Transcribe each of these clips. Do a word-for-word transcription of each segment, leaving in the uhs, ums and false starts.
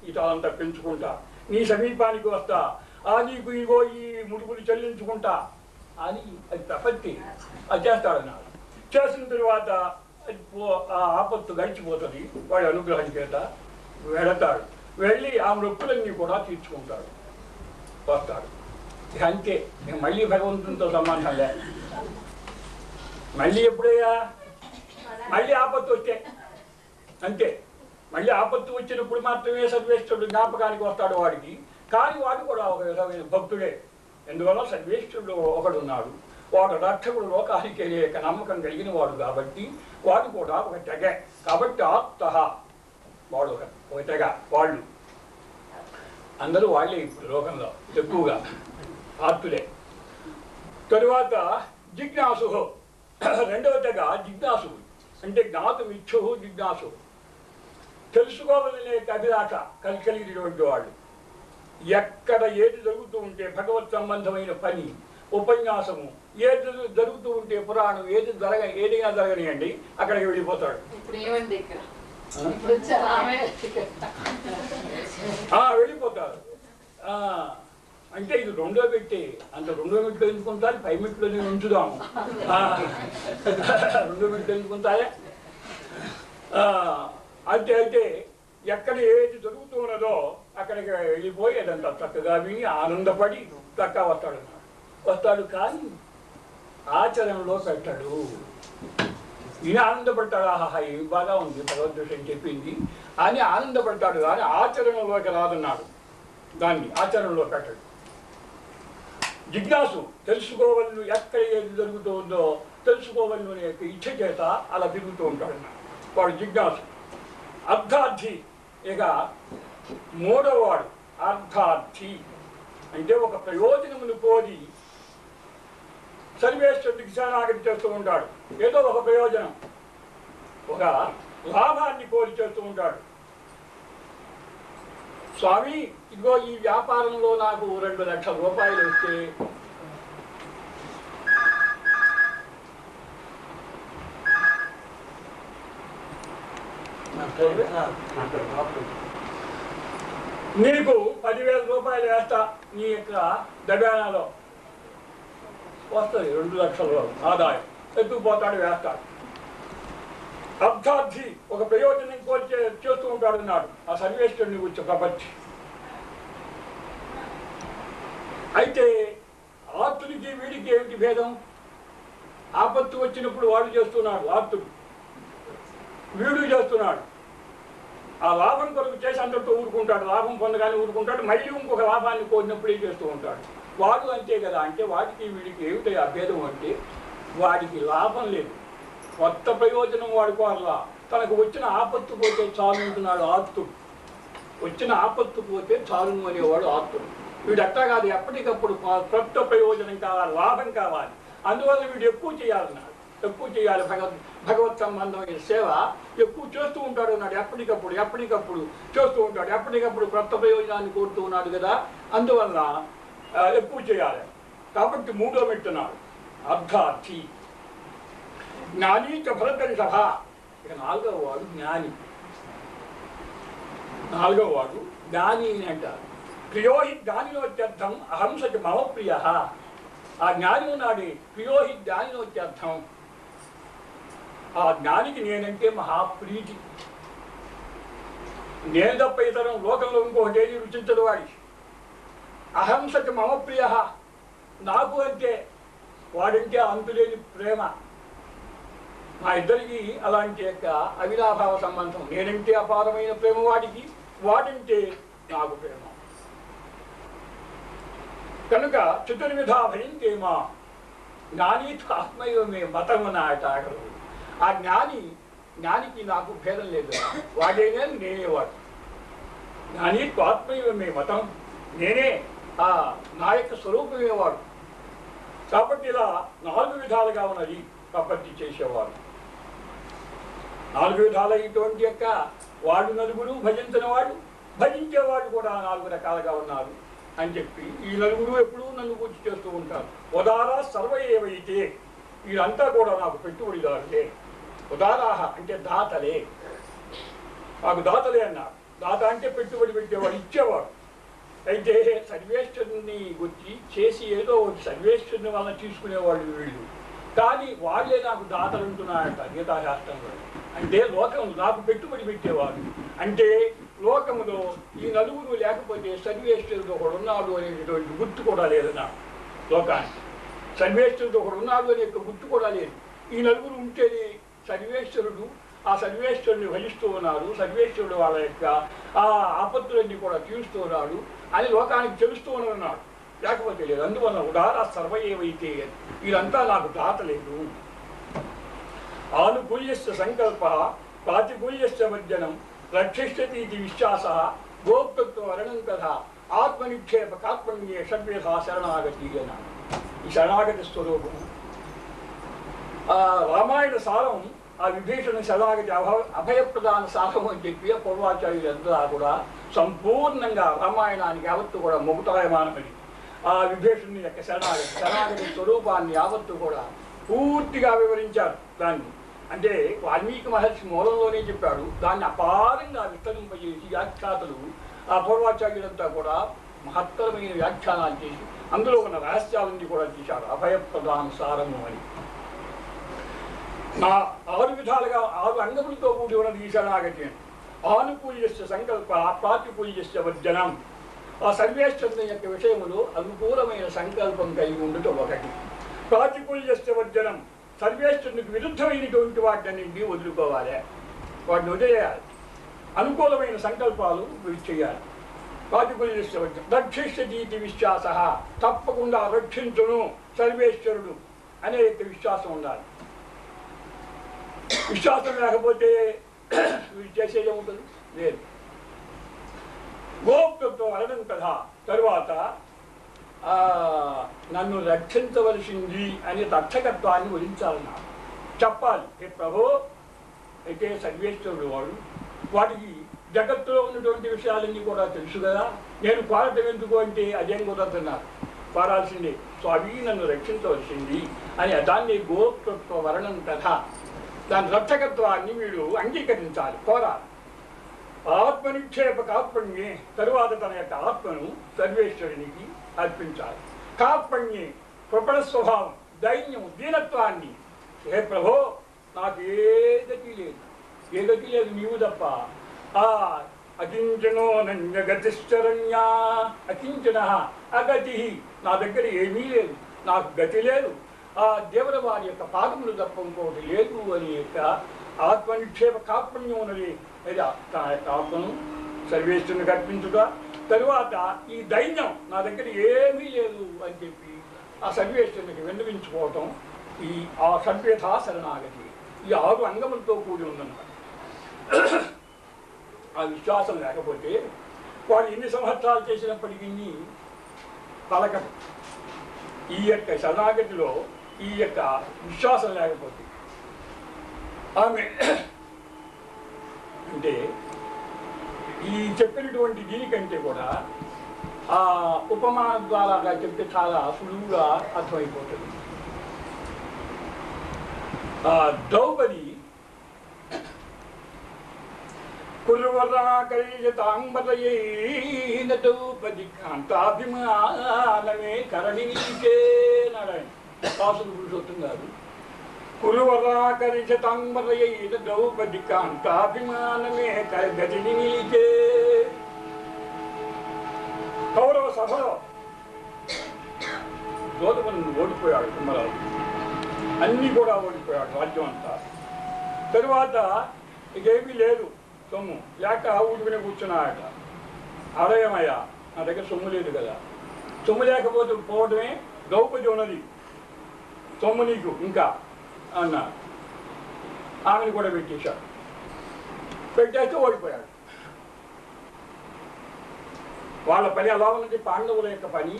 ఇదంతా పెంచుకుంటా, నీ సమీపానికి వస్తా, ఆ నీకు ఇగో ఈ ముడుపులు చెల్లించుకుంటా అని అది ప్రపత్తి అది చేస్తాడన్నాడు. చేసిన తరువాత ఆ ఆపత్తు గడిచిపోతుంది. వాడి అనుగ్రహం చేత వెళతాడు. వెళ్ళి ఆ మొక్కులన్నీ కూడా తీర్చుకుంటాడు, వస్తాడు. అంతే, నేను మళ్ళీ భగవంతునితో సంబంధం లే. మళ్ళీ ఎప్పుడయ్యా మళ్ళీ ఆపత్తు వస్తే అంతే. మళ్ళీ ఆపత్తు వచ్చినప్పుడు మాత్రమే సర్వేశ్వరుడు జ్ఞాపకానికి వస్తాడు వాడికి. కానీ వాడు కూడా ఒక విధమైన భక్తుడే. ఎందువల్ల సర్వేశ్వరుడు ఒకడున్నాడు, వాడు రక్షకుడు లోకానికి లేక నమ్మకం కలిగిన వాడు కాబట్టి వాడు కూడా ఒక తెగ. కాబట్టి ఆప్త వాడు ఒక ఒక తెగ. వాళ్ళు అందరూ వాళ్ళే ఇప్పుడు లోకంలో ఎక్కువగా ఆప్తులే. తరువాత జిజ్ఞాసు, రెండవ తెగ జిజ్ఞాసు. అంటే జ్ఞాతం ఇచ్చు జిజ్ఞాసు, తెలుసుకోవాలనే అభిలాష కలిగినటువంటి వాళ్ళు. ఎక్కడ ఏది జరుగుతూ ఉంటే భగవత్ సంబంధమైన పని, ఉపన్యాసము, ఏది జరుగుతూ ఉంటే పురాణం, ఏది జరగ ఏదైనా జరగనియండి అక్కడికి వెళ్ళిపోతాడు. వెళ్ళిపోతారు. అంటే ఇది రెండో పెట్టి అంత రెండో మెట్లు ఎందుకుంటారు, పై మెట్లోనే ఉంచుదాము. రెండో మెట్లు ఎందుకుంటారే. అంటే అయితే ఎక్కడ ఏది జరుగుతూ ఉన్నదో అక్కడికి వెళ్ళిపోయి అదంతా చక్కగా విని ఆనందపడి చక్కగా వస్తాడు వస్తాడు కానీ ఆచరణలో పెట్టాడు. ఈయన ఆనందపడతాడు, ఆహా ఏమి బాగా ఉంది భగవద్గీత చెప్పింది అని ఆనందపడతాడు, కానీ ఆచరణలోకి రాదన్నాడు. దాన్ని ఆచరణలో పెట్టాడు. జిజ్ఞాసు, తెలుసుకోవాలను, ఎక్కడ ఏది జరుగుతుందో తెలుసుకోవాలను అనే ఇచ్చ చేత అలా తిరుగుతూ ఉంటాడు వాడు జిజ్ఞాసు. అర్థార్థి, ఇక మూడవవాడు అర్థార్థి. అంటే ఒక ప్రయోజనమును కోరి సర్వేశ్వరుడికి శరణాగతి చేస్తూ ఉంటాడు. ఏదో ఒక ప్రయోజనం, ఒక లాభాన్ని కోరి చేస్తూ ఉంటాడు. స్వామి ఇదిగో ఈ వ్యాపారంలో నాకు రెండు లక్షల రూపాయలు వస్తే నీకు పదివేల రూపాయలు వేస్తా, నీ యొక్క దగానాలో వస్తుంది రెండు లక్షల ఆదాయం, ఎత్తుకుపోతాడు, వేస్తాడు. అర్థార్థి ఒక ప్రయోజనం కోరి చేస్తూ ఉంటాడు అన్నాడు ఆ సర్వేశ్వరుని గురించి ప్రపంచి. అయితే ఆర్తుడికి వీడికి ఏమిటి భేదం? ఆపత్తు వచ్చినప్పుడు వాడు చేస్తున్నాడు ఆర్తుడు, వీడు చేస్తున్నాడు. ఆ లాభం కొరకు చేసి అందరితో ఊరుకుంటాడు, లాభం పొందగానే ఊరుకుంటాడు. మళ్ళీ ఇంకొక లాభాన్ని కోరినప్పుడే చేస్తూ ఉంటాడు. వాడు అంతే కదా. అంటే వాడికి వీడికి ఏమిటి ఆ భేదం అంటే వాడికి లాభం లేదు, కొత్త ప్రయోజనం వాడుకోవాలా. తనకు వచ్చిన ఆపత్తు పోతే చాలు అంటున్నాడు ఆర్తుడు. వచ్చిన ఆపత్తు పోతే చాలు అనేవాడు ఆర్తుడు. వీడు అట్టా కాదు, ఎప్పటికప్పుడు కొత్త ప్రయోజనం కావాలి, లాభం కావాలి. అందువల్ల వీడు ఎక్కువ చేయాలన్నాడు, ఎక్కువ చేయాలి. భగవత్ భగవత్ సంబంధమైన సేవ ఎక్కువ చేస్తూ ఉంటాడు అన్నాడు. ఎప్పటికప్పుడు ఎప్పటికప్పుడు చేస్తూ ఉంటాడు, ఎప్పటికప్పుడు కొత్త ప్రయోజనాన్ని కోరుతూ ఉన్నాడు కదా, అందువల్ల ఎక్కువ చేయాలి. కాబట్టి మూడో మెట్టున్నాడు అర్థార్థి. జ్ఞాని చ భరతరి సభ. ఇక నాలుగవ వాడు జ్ఞాని. నాలుగవ వాడు జ్ఞాని అని అంటారు. ప్రియోహి జ్ఞానినోత్యర్థం అహంసకి మమ ప్రియ. ఆ జ్ఞాని ఉన్నాడు, ప్రియోహి జ్ఞానినోత్యర్థం. ఆ జ్ఞానికి నేనంటే మహాప్రీతి. నేను తప్ప ఇతరం లోకంలో ఇంకొకటి ఏది రుచించదు వాడి. అహంసకి మమ ప్రియ, నాకు అంటే వాడంటే అంతులేని ప్రేమ. మా ఇద్దరికి అలాంటి యొక్క అవినాభావ సంబంధం. నేనంటే అపారమైన ప్రేమ వాడికి, వాడంటే నాకు ప్రేమ. కనుక చతుర్విధ భయంతేమా జ్ఞానితో ఆత్మయోమే మతం అన్నట. ఆ జ్ఞాని జ్ఞానికి నాకు భేదం లేదు, వాడేనే నేనేవాడు. జ్ఞానితో ఆత్మయోమే మతం, నేనే ఆ నా యొక్క స్వరూపమే వాడు. కాబట్టి ఇలా నాలుగు విధాలుగా ఉన్నది ప్రపత్తి చేసేవాడు. నాలుగు విధాలైనటువంటి యొక్క వాడు నలుగురు, భజించిన వాడు, భజించేవాడు కూడా నాలుగు రకాలుగా ఉన్నారు అని చెప్పి ఈ నలుగురు ఎప్పుడూ నన్ను పూర్తి చేస్తూ ఉంటారు. ఉదార సర్వ ఏవైతే, వీరంతా కూడా నాకు పెట్టుబడిదారులే. ఉదారాహ అంటే దాతలే, నాకు దాతలే అన్నారు. దాత అంటే పెట్టుబడి పెట్టేవాడు, ఇచ్చేవాడు. అయితే సర్వేశ్వరుని వచ్చి చేసి ఏదో ఒకటి సర్వేశ్వరుని వలన తీసుకునేవాళ్ళు వీళ్ళు. కానీ వాళ్ళే నాకు దాతలు ఉంటున్నాయట గీతాశాస్త్రంలో. అంటే లోకం నాకు పెట్టుబడి పెట్టేవాడు. అంటే లోకములో ఈ నలుగురు లేకపోతే సర్వేశ్వరుడు ఒకడు ఉన్నాడు అనేటువంటి గుర్తు కూడా లేదు నాకు లోకానికి. సర్వేశ్వరుడు ఒకడు ఉన్నాడు అనే యొక్క గుర్తు కూడా లేదు. ఈ నలుగురు ఉంటేనే సర్వేశ్వరుడు ఆ సర్వేశ్వరుని భజిస్తూ ఉన్నాడు, సర్వేశ్వరుడు వాళ్ళ యొక్క ఆ ఆపత్తులన్నీ కూడా తీరుస్తూ ఉన్నాడు అని లోకానికి తెలుస్తూ ఉన్నాడు. లేకపోతే లేదు. అందువల్ల ఉదార సర్వ ఏవైతే వీళ్ళంతా నాకు దాతలేదు. ఆనుకూల్యస్య సంకల్ప ప్రాతికూల్యస్య వర్జనం రక్షిష్యతి ఇది విశ్వాస గోప్తత్వ వర్ణం కదా ఆత్మనిక్షేప కాత్మన్యే షడ్వేధ శరణాగతి అన్నాడు. ఈ శరణాగతి స్వరూపము ఆ రామాయణ సారం, ఆ విభీషణ శరణాగతి అభ అభయప్రదాన సారం అని చెప్పి పూర్వాచార్యులంతా కూడా సంపూర్ణంగా రామాయణానికి యావత్తు కూడా మొగుటాయమానమని ఆ విభీషణుని యొక్క శరణాగతి శరణాగతి స్వరూపాన్ని యావత్తు కూడా పూర్తిగా వివరించారు. దాన్ని అంటే వాల్మీకి మహర్షి మూలంలోనే చెప్పాడు. దాన్ని అపారంగా విస్తరింపజేసి వ్యాఖ్యాతలు ఆ పూర్వాచార్యులంతా కూడా మహత్తరమైన వ్యాఖ్యానాలు చేసి అందులో ఉన్న రహస్యాలన్నీ కూడా తీశారు. అభయప్రదాన సారము అని నా ఆరు విధాలుగా ఆరు అంగములతో కూడి ఉన్నది ఈ శరణాగతి. ఆనుకూల్యస్య సంకల్ప ప్రాతికూల్యస్య వర్జనం. ఆ సర్వేశ్వరుని యొక్క విషయములో అనుకూలమైన సంకల్పం కలిగి ఉండటం ఒకటి. ప్రాతికూల్యస్య వర్జనం, సర్వేశ్వరునికి విరుద్ధమైనటువంటి వాటిని వదులుకోవాలి, వాటిని వదిలేయాలి. అనుకూలమైన సంకల్పాలు చేయాలి. ప్రాతికూల్యస్య వర్జనం రక్షిష్యతి విశ్వాస, తప్పకుండా రక్షించును సర్వేశ్వరుడు అనే యొక్క విశ్వాసం ఉండాలి. విశ్వాసం లేకపోతే వీడు చేసేది ఏముంటుంది? లేదు. గోప్తత్వం అనడం కదా. తరువాత నన్ను రక్షించవలసింది అనే తక్షకత్వాన్ని వరించాలన్నాడు, చెప్పాలి. ఏ ప్రభో అయితే సర్వేశ్వరుడు వాడు, వాటికి జగత్తులో ఉన్నటువంటి విషయాలన్నీ కూడా తెలుసు కదా, నేను కోరటం ఎందుకు అంటే అదేం కుదరతున్నారు, కోరాల్సిందే. స్వామి నన్ను రక్షించవలసింది అని దాన్ని గోప్తత్వ వర్ణం కథ, దాని రక్షకత్వాన్ని వీడు అంగీకరించాలి, కోరాలి. ఆత్మనిక్షేప కాత్పణ్యే, తరువాత తన యొక్క ఆత్మను సర్వేశ్వరునికి అర్పించాలి. కాత్పణ్యే కృపణ స్వభావం, దైన్యం, దీనత్వాన్ని. హే ప్రభో నాకు ఏ గతి లేదు, ఏ గతి లేదు నీవు తప్ప. ఆ అకించనో నంజగతిశ్చరణ్యా, అకించన అగతి, నా దగ్గర ఏమీ లేదు, నాకు గతి లేదు. ఆ దేవుల వారి యొక్క పాదములు తప్ప ఇంకోటి లేదు అని యొక్క ఆత్మనిక్షేప కాత్పణ్యం ఉన్నది. తన యొక్క ఆత్మను సర్వేశ్వరునికి అర్పించుట. తరువాత ఈ దైన్యం, నా దగ్గర ఏమీ లేదు అని చెప్పి ఆ సర్వేశ్వరునికి విన్నవించుకోవటం, ఈ ఆ సర్వేథా శరణాగతి. ఈ ఆరు అంగములతో కూడి ఉందన్నమాట. ఆ విశ్వాసం లేకపోతే వాడు ఎన్ని సంవత్సరాలు చేసినప్పటికీ పలకదు. ఈ యొక్క శరణాగతిలో ఈ యొక్క విశ్వాసం లేకపోతే ఆమె అంటే ఈ చెప్పినటువంటి దీనికంటే కూడా ఆ ఉపమాన ద్వారా చెప్తే చాలా సులువుగా అర్థమైపోతుంది. ఆ ద్రౌపది కురువరాకైతాంబరయైన ద్రౌపది కాంతాభిమానమే కరణికే నారాయణ కాసులు పురుషోత్తం గారు. కురువరాకరితాంబరయైన ద్రౌపది కాంతాభిమానమే గతిని నీకే. కౌరవ సభలో గోధుమను ఓడిపోయాడు కుమ్మరాజు, అన్నీ కూడా ఓడిపోయాడు రాజ్యం అంతా. తరువాత ఇకేమీ లేదు, సొమ్ము లేక ఊడుకునే కూర్చున్నాడట. ఆలయమయ్యా నా దగ్గర సొమ్ము లేదు కదా, సొమ్ము లేకపోతే పోవడమే, ద్రౌపది ఉన్నది సొమ్ము నీకు ఇంకా అన్నారు. ఆమెను కూడా పెట్టేశాడు. పెట్టేస్తే ఓడిపోయాడు. వాళ్ళ పని ఎలా ఉన్నది, పాండవుల యొక్క పని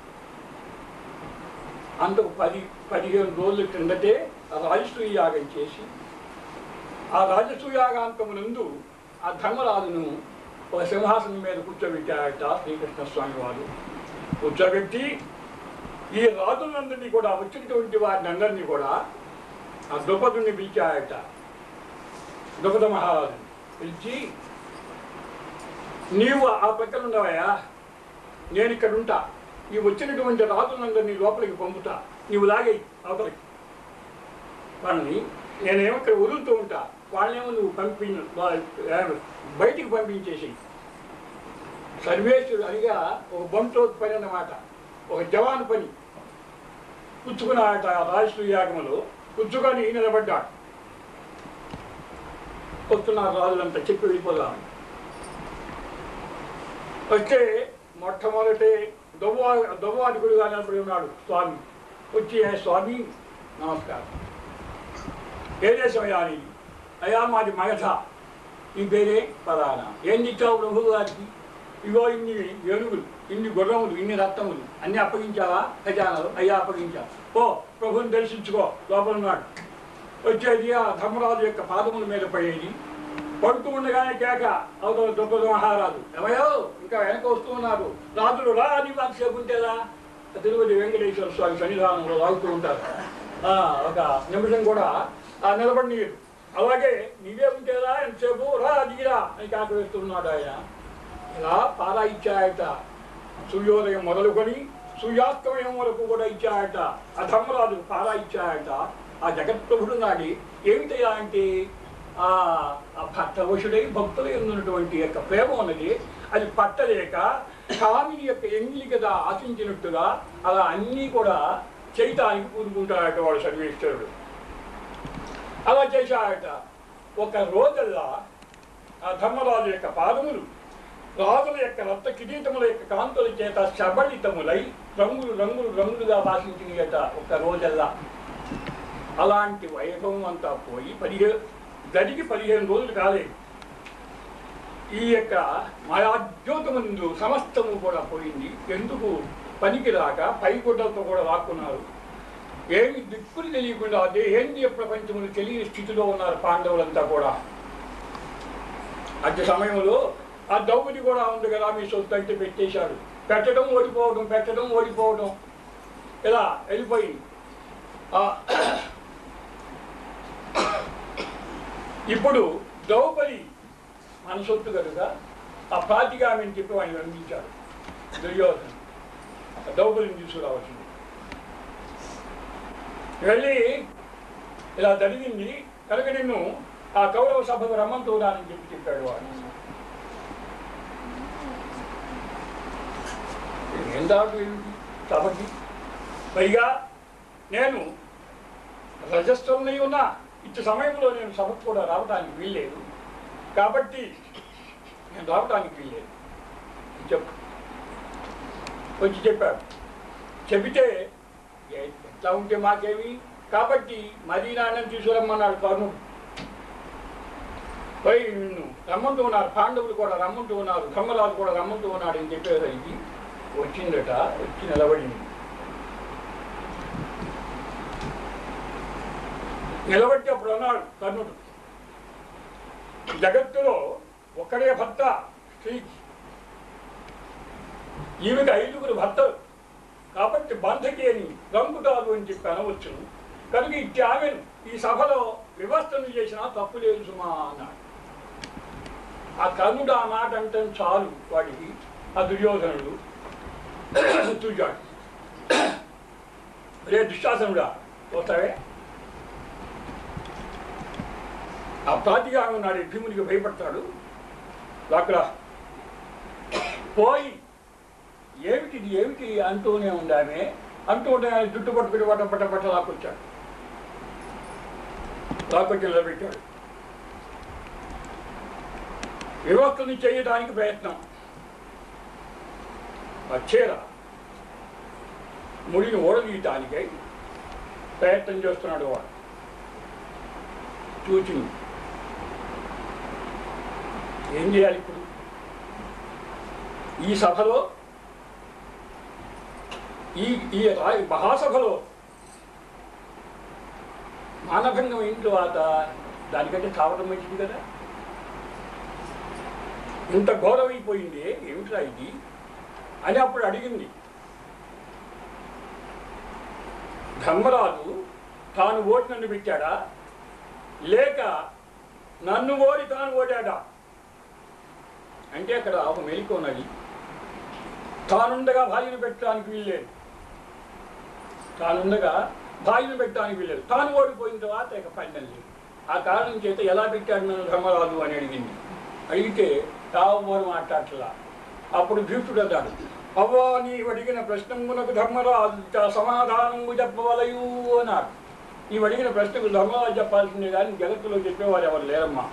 అందుకు పది పదిహేను రోజుల క్రిందటే రాజసూయ యాగం చేసి ఆ రాజసూయ యాగాంతమునందు ఆ ధర్మరాజును ఒక సింహాసనం మీద కూర్చోబెట్టారట శ్రీకృష్ణ స్వామి వారు. కూర్చోబెట్టి ఈ రాజులందరినీ కూడా వచ్చినటువంటి వారిని అందరినీ కూడా ఆ ద్రౌపదుని పిలిచాయట. ద్రౌపద మహారాజుని పిలిచి నీవు ఆ ప్రక్కన ఉండవయ్యా, నేను ఇక్కడ ఉంటా. ఈ వచ్చినటువంటి రాజులందరినీ లోపలికి పంపుతా, నీవు లాగేయి అవతలికి వాళ్ళని. నేనేమో ఇక్కడ వదులుతూ ఉంటా, వాళ్ళేమో నువ్వు పంపి బయటికి పంపించేసి. సర్వేశ్వరుడు అదిగా ఒక బంటోత్ పని అన్నమాట, ఒక జవాను పని. పుచ్చుకున్నాడట రాజశ్రీ యాగములో, పుచ్చుకొని నిలబడ్డాడు. వస్తున్నారు రాజులంతా, చెప్పి వెళ్ళిపోదాం. వస్తే మొట్టమొదటి దొవ్వా దొవ్వాదికుడుగా నిలబడి ఉన్నాడు స్వామి. వచ్చి స్వామి నమస్కారం, ఏ దేశం అయ్యా నీది? అయ్యా మాది మగధ. ఈ పేరే పలానా. ఏం ఇచ్చావు ప్రభు గారికి? ఇగో ఇన్ని ఏనుగులు, ఇన్ని గుర్రములు, ఇన్ని రత్నములు అన్నీ అప్పగించావా ఖజానాలు? అయ్యా అప్పగించా. ఓ ప్రభుని దర్శించుకో, లోపల ఉన్నాడు. వచ్చేది ఆ ధర్మరాజు యొక్క పాదముల మీద పడేది. పడుతూ ఉండగానే కేక అవతల దొప్పదు మహారాజు, ఏమయ్యో ఇంకా వెనక వస్తూ ఉన్నారు రాజులు. రా అని వాక్సేపు ఉంటేదా? తిరుపతి వెంకటేశ్వర స్వామి సన్నిధానంలో రాగుతూ ఉంటారు. ఒక నిమిషం కూడా ఆ నిలబడినీరు. అలాగే నీవే ఉంటేదా ఎంతసేపు? రా దిగిరా అని కేక వేస్తున్నాడు ఆయన. ఇలా పారా ఇచ్చాయట. సూర్యోదయం మొదలుకొని సూర్యాస్తమయం వరకు కూడా ఇచ్చాయట. ఆ ధర్మరాజు పారా ఇచ్చాయట. ఆ జగత్ప్రభుడు నాడి ఏమిటయా అంటే ఆ భక్తవశుడై భక్తులు ఉన్నటువంటి యొక్క ప్రేమ ఉన్నది. అది పట్టలేక స్వామిని యొక్క ఎంగిలి కదా ఆశించినట్టుగా అలా అన్నీ కూడా చేయటానికి పూనుకుంటాడట వాడు సర్వేశ్వరుడు. అలా చేశాడట. ఒక రోజల్లా ఆ ధర్మరాజు యొక్క పాదములు రాజుల యొక్క రక్త కిరీటముల యొక్క కాంతుల చేత శబళితములై రంగులు రంగులు రంగులుగా భాషించినట ఒక రోజల్లా. అలాంటి వైభవం అంతా పోయి పదిహేను గడికి పదిహేను రోజులు కాలేదు. ఈ యొక్క మాయాద్యోతముందు సమస్తము కూడా పోయింది. ఎందుకు పనికి రాక పైగుడ్డలతో కూడా లాక్కున్నారు. ఏమి దిక్కులు తెలియకుండా దేహేంద్రియ ప్రపంచములు తెలియని స్థితిలో ఉన్నారు పాండవులంతా కూడా. అతి సమయంలో ఆ ద్రౌపది కూడా ఉంది కదా, మీ సొత్తు అంటే పెట్టేశాడు. పెట్టడం ఓడిపోవడం, పెట్టడం ఓడిపోవడం ఇలా వెళ్ళిపోయింది. ఇప్పుడు ద్రౌపది మన సొత్తు కనుక ఆ ప్రాతిగామిని చెప్పి ఆయన అందించాడు దుర్యోధన. ద్రౌపదిని తీసుకురావాల్సింది. వెళ్ళి ఇలా జరిగింది కనుక నిన్ను ఆ కౌరవ సభకు రమ్మంటూ రానని చెప్పి చెప్పాడు వాడు. ఏం దాడు సభకి? పైగా నేను రజస్సులై ఉన్నా ఇచ్చే సమయంలో నేను సభకు కూడా రావడానికి వీల్లేదు కాబట్టి నేను రావడానికి వీల్లేదు చెప్పు వచ్చి చెప్పాడు. చెబితే ఎట్లా ఉంటే మాకేమి కాబట్టి మరీ నాన్నని తీసుకురమ్మన్నాడు కర్ణుడు. పోయి నిన్ను రమ్మంటూ ఉన్నారు, పాండవులు కూడా రమ్మంటూ ఉన్నారు, ధర్మరాజు కూడా రమ్మంటూ ఉన్నాడు అని చెప్పేసరికి వచ్చిందట. వచ్చి నిలబడింది. నిలబట్టి అప్పుడు అన్నాడు కర్ణుడు, జగత్తులో ఒక్కడే భర్త స్త్రీకి, ఈమెకి ఐదుగురు భర్తలు కాబట్టి బంధకి అని రంగుతారు అని చెప్పి అనవచ్చును. కనుక ఇట్టి ఆమెను ఈ సభలో వివస్థను చేసినా తప్పు లేదు సుమా అన్నాడు. ఆ కర్ణుడు ఆ మాట అంటే చాలు వాడికి ఆ దుర్యోధనుడు చూచాడు. రే దుశ్శాసనుడా పోతావే? ఆ ప్రాతిగా ఉన్నాడు భీమునికి భయపడతాడు. అక్కడ పోయి ఏమిటిది ఏమిటి అంటూనే ఉండామే అంటూ ఉంటే ఆయన జుట్టు పట్టుకుని పట్ట పట్ట పట్ట లాక్కొచ్చాడు. లాక్కొచ్చి నిలబెట్టాడు. వివక్షని చేయడానికి ప్రయత్నం. ఆ చీర ముడిని ఓడదీయటానికై ప్రయత్నం చేస్తున్నాడు వాడు. చూచింది ఏం చేయాలి ఇప్పుడు? ఈ సభలో ఈ ఈ మహాసభలో మానభంగం అయిన తర్వాత దానికంటే చావడం మంచిది కదా. ఇంత ఘోరమైపోయింది ఏమిట్రా ఇది అని అప్పుడు అడిగింది. ధర్మరాజు తాను ఓడి నన్ను పెట్టాడా లేక నన్ను ఓడి తాను ఓడాడా అంటే అక్కడ ఒక మెలిక ఉన్నది. తానుండగా భార్యను పెట్టడానికి వీల్లేదు, తానుండగా భార్యను పెట్టడానికి వీల్లేదు. తాను ఓడిపోయిన తర్వాత ఇక పందెం లేదు. ఆ కారణం చేత ఎలా పెట్టాడు నన్ను ధర్మరాజు అని అడిగింది. అడిగితే తావోరు మాట్లాడలా. అప్పుడు భీష్ముడు అన్నాడు, అవ్వా నీవు అడిగిన ప్రశ్నమునకు ధర్మరాజు సమాధానము చెప్పవలయు అన్నాడు. నీవు అడిగిన ప్రశ్నకు ధర్మరాజు చెప్పాల్సిందే కానీ జగత్తులో చెప్పేవారు ఎవరు లేరమ్మా.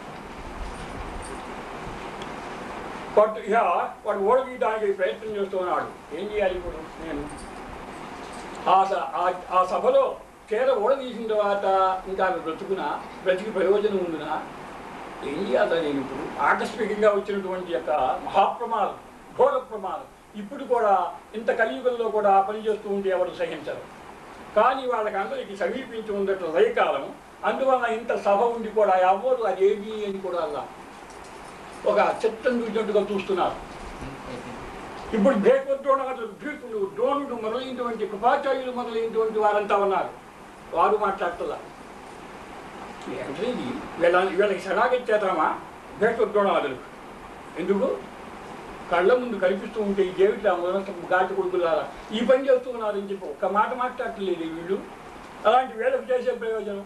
బట్ ఇక వాడు ఓడగీయడానికి ప్రయత్నం చేస్తూ ఉన్నాడు. ఏం చేయాలి ఇప్పుడు నేను? ఆ ఆ సభలో చీర ఓడదీసిన తర్వాత ఇంకా ఆమె బ్రతుకునా, బ్రతికి ప్రయోజనం ఉందినా, ఏం చేయాలి నేను ఇప్పుడు? ఆకస్మికంగా వచ్చినటువంటి యొక్క మహాప్రమాదం, ఘోర ప్రమాదం. ఇప్పుడు కూడా ఇంత కలియుగంలో కూడా పనిచేస్తూ ఉంటే ఎవరు సహించరు. కానీ వాళ్ళకి అందరికీ సమీపించి ఉండటం దయకాలం. అందువల్ల ఇంత సభ ఉండి కూడా ఎవరు అదేమి అని కూడా అలా ఒక చిత్తం చూసినట్టుగా చూస్తున్నారు. ఇప్పుడు భేకద్రోణాలు, భీకుడు, ద్రోణుడు మొదలైనటువంటి కృపాచార్యులు మొదలైనటువంటి వారంతా ఉన్నారు. వారు మాట్లాడుతుందా ఏంటి వీళ్ళ వీళ్ళకి సడాగెచ్చేద్దామా భేకద్రోణాదులు? ఎందుకు? కళ్ళ ముందు కనిపిస్తూ ఉంటే ఈ దేవుడిలా మొదట గాటి కొడుకులారా ఈ పని చేస్తూ ఉన్నారని చెప్పి ఒక్క మాట మాట్లాడలేదు వీళ్ళు. అలాంటి వీళ్ళకి చేసే ప్రయోజనం?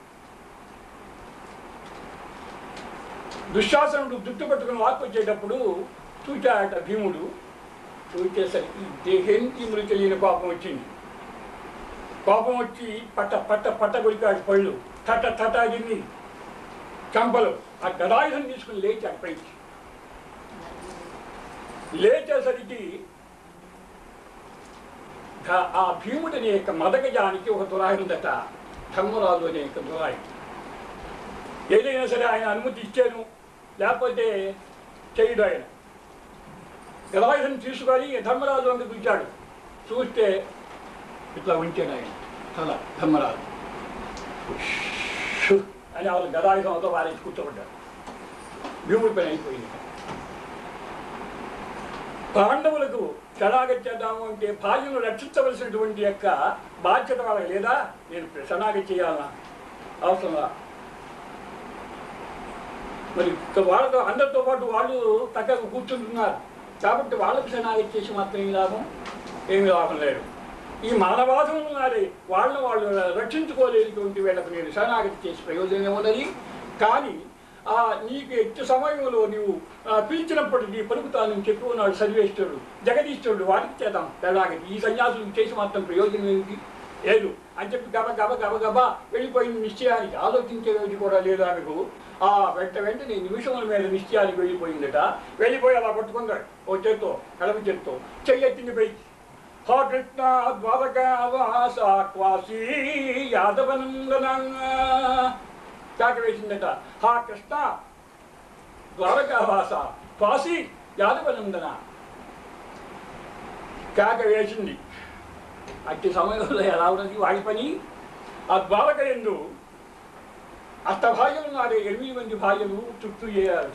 దుశ్శాసనుడు జుట్టు పట్టుకుని వాకు వచ్చేటప్పుడు చూచాట భీముడు. చూచేసరికి దేహేంటి మృతి తెలియని కోపం వచ్చింది. కోపం వచ్చి పట్ట పట్ట పట్ట కొలికాడు పళ్ళు, తట తట గిన్ని చంపలు. ఆ గదాయుధం తీసుకుని లేచాడు పైకి. లేచేసరికి ఆ భీముడిని యొక్క మదగజానికి ఒక దురాయి ఉందట, ధర్మరాజు అనే యొక్క దురాయి. ఏదైనా సరే ఆయన అనుమతి ఇచ్చాను, లేకపోతే చేయడు. ఆయన గదాయుధం తీసుకొని ధర్మరాజు వంక చూచాడు. చూస్తే ఇట్లా ఉంచాడు ఆయన తల. ధర్మరాజు అని వాళ్ళు గదాయుధంతో వారేసి కూర్చోబడ్డారు. భీముడి పని అయిపోయింది. పాండవులకు శరణాగతి అంటే భార్యను రక్షించవలసినటువంటి యొక్క బాధ్యత వాళ్ళకి లేదా? నేను శరణాగతి చేయాలన్నా అవసరంలా? మరి వాళ్ళతో అందరితో పాటు వాళ్ళు చక్కగా కూర్చుంటున్నారు కాబట్టి వాళ్ళకు శరణాగతి చేసి మాత్రం ఏమి లాభం? ఏమి లాభం లేదు. ఈ మానవాధములు ఉన్నారే వాళ్ళని వాళ్ళు రక్షించుకోలేనటువంటి వీళ్ళకు నేను శరణాగతి చేసి ప్రయోజనం ఉన్నది. కానీ ఆ నీకు ఎట్టి సమయంలో నీవు పిలిచినప్పటికీ పలుకుతానని చెప్పి ఉన్నాడు సర్వేశ్వరుడు, జగదీశ్వరుడు. వాటికి చేద్దాం శరణాగతి. ఈ సన్యాసులకు చేసి మాత్రం ప్రయోజనం ఏమిటి? లేదు అని చెప్పి గబ గబ గబ గబా వెళ్ళిపోయిన నిశ్చయానికి ఆలోచించేది కూడా లేదు ఆమెకు. ఆ వెంట వెంటనే నిమిషముల మీద నిశ్చయానికి వెళ్ళిపోయిందట. వెళ్ళిపోయి అలా పట్టుకుందాడు ఓ చేత్తో, కడప చేత్తో చెయ్యెత్తింది పైకి. హా కృష్ణ ద్వారకావాసి యాదవనందనంగా చాక వేసిందట. హా కృష్ణ ద్వారకావాస కాశీ యాదవనందన కాక వేసింది. అట్టి సమయంలో ఎలా ఉన్నది వాడి పని? ఆ ద్వారక ఎందు అష్టభార్యలు నాడే ఎనిమిది మంది భార్యలు చుట్టూ చేయాలట.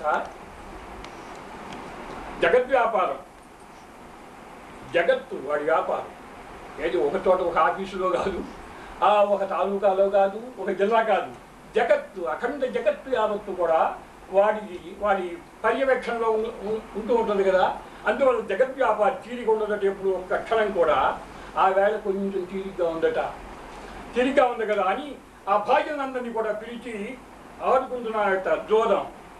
జగత్ వ్యాపారం, జగత్తు వాడి వ్యాపారం. ఏది ఒక చోట ఒక ఆఫీసులో కాదు, ఆ ఒక తాలూకాలో కాదు, ఒక జిల్లా కాదు, జగత్తు అఖండ జగత్తు యావత్తు కూడా వాడికి వాడి పర్యవేక్షణలో ఉంటూ ఉంటుంది కదా. అందువల్ల జగత్ వ్యాపారం తీరిక ఉండదట ఎప్పుడు ఒక్క క్షణం కూడా. ఆ వేళ కొంచెం తీరిగ్గా ఉందట. తీరిగ్గా ఉంది కదా అని ఆ భార్యలందరినీ కూడా పిలిచి ఆడుకుంటున్నాడట జోదం.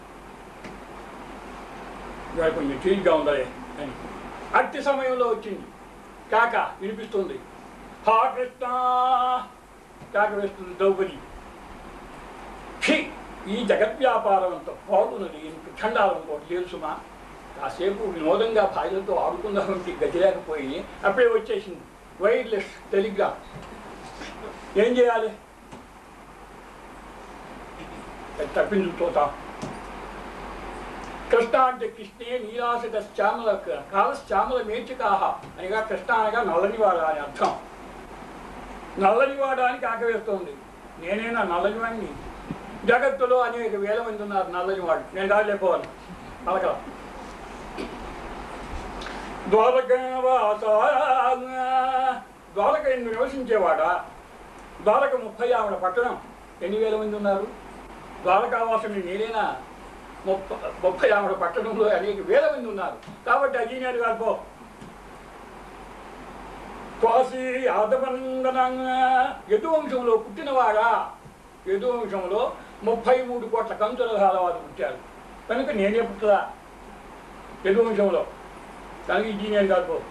ఇవాళ కొంచెం తీరిగ్గా ఉందలే అని. అట్టి సమయంలో వచ్చింది కాక వినిపిస్తుంది. హా కృష్ణ కాక వేస్తుంది ద్రౌపది. క్షి ఈ జగత్ వ్యాపారం అంతా బాగున్నది, ఖండాలం ఒకటి లేదు సుమా. కాసేపు వినోదంగా భార్యలతో ఆడుకుందామంటే గతి లేకపోయి అప్పుడే వచ్చేసింది వైర్లెస్ టెలిగ్రామ్. ఏం చేయాలి? తప్పింది చూద్దాం. కృష్ణ అంటే కృష్ణే నీలాసిత శ్యామల కాలశ్యామల మేచికాహ అనగా కృష్ణ అనగా నల్లనివాడ అని అర్థం. నల్లనివాడ అని కాకవేస్తోంది. నేనేనా నల్లనివాడిని? జగత్తులో అనేక వేల మంది ఉన్నారు నల్లనివాడు. నేను రాలేకపోవాలి పలకల. ద్వారకావాస ద్వారక ఎందు నివసించేవాడా? ద్వారక ముప్పై ఆవిడ పట్టణం. ఎన్ని వేల మంది ఉన్నారు? ద్వారకావాసుని నేనేనా? ముప్ప ముప్పై ఆవిడ పట్టణంలో అనేక వేల మంది ఉన్నారు. కాబట్టి అజీనియాడు గారు పో కోసి యాదవంగనంగా యదువంశంలో పుట్టినవాడా, యదువంశంలో ముప్పై మూడు కోట్ల కంచుల వారు పుట్టారు కనుక నేనే పుట్టదా యదువంశంలో. కనుక ఇంజనీర్ గారు పో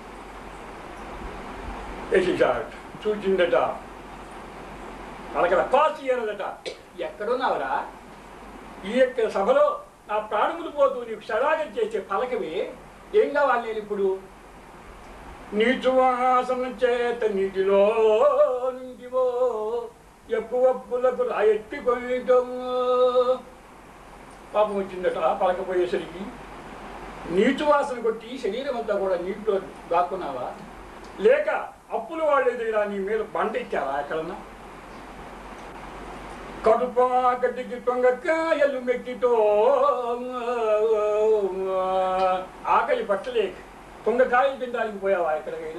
వేసేసాడు. చూచిందట వాళ్ళకి కాసి అనదట, ఎక్కడున్నావురా, ఈ యొక్క సభలో నా ప్రాణములు పోతూ నీకు షడాగం చేసే పలకవి ఏం కావాలి నేను ఇప్పుడు? నీచువాసన చేత నీటిలో నుండివో ఎక్కువ పులకు రాయెత్తి కొయ్యటము. పాపం వచ్చిందట పలకపోయేసరికి. నీచువాసన కొట్టి శరీరం అంతా కూడా నీటిలో దాక్కున్నావా, లేక అప్పుల వాళ్ళు ఎదురా నీ మీద బంట ఇచ్చావా ఎక్కడన్నా? కడుప గడ్డికి తొంగకాయలు మెక్కితో ఆకలి పట్టలేక తొంగకాయలు తినడానికి పోయావా ఎక్కడికైనా?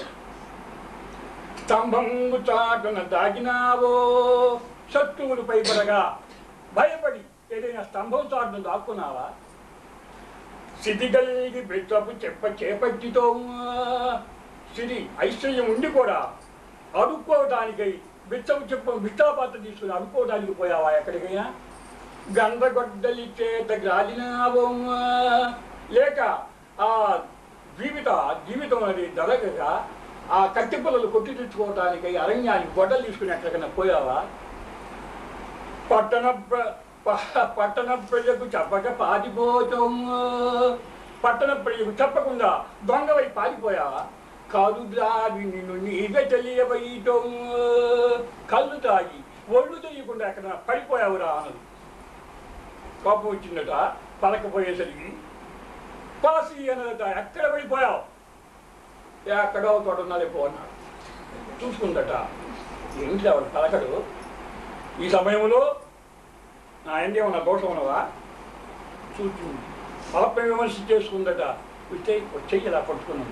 స్తంభంగు చాటున దాగినావో శత్రువులు పైపడగా భయపడి ఏదైనా స్తంభం చాటును దాక్కున్నావా? స్థితి కలిగి బెచ్చపు చెప్ప చేపట్టితో స్థితి ఐశ్వర్యం ఉండి కూడా అడుక్కోవడానికై బిచ్చపు చెప్ప బిష్టాపాత్ర తీసుకుని అడుక్కోవడానికి పోయావా ఎక్కడికైనా? గంధగొడ్డలి చేత గాలినావో లేక ఆ జీవిత జీవితం అనేది దొరకగా ఆ కత్తి పిల్లలు కొట్టి తెచ్చుకోవటానికి అరణ్యానికి గొడ్డలు తీసుకుని ఎక్కడికైనా పోయావా? పట్టణ పట్టణ ప్రజలకు చెప్పక పారిపోతాం, పట్టణ ప్రజలకు చెప్పకుండా దొంగవై పారిపోయావా? కాలు తాగి నిన్ను నీవే తెలియబోయటం, కళ్ళు తాగి ఒళ్ళు తెలియకుండా ఎక్కడ పడిపోయావురా అన్నది. కోపం వచ్చిందట పలకపోయేసరికి. పాసి అన్నదట, ఎక్కడ పడిపోయావు? ఎక్కడో తోట ఉన్నది పో అన్నాడు. చూసుకుందట ఏంటి ఆవిడ పలకడు. ఈ సమయంలో నా ఏంటి ఏమన్నా దోషం ఉన్నవా చూసింది. పాప విమర్శ చేసుకుందట. వచ్చే వచ్చేయి ఇలా పట్టుకున్నది.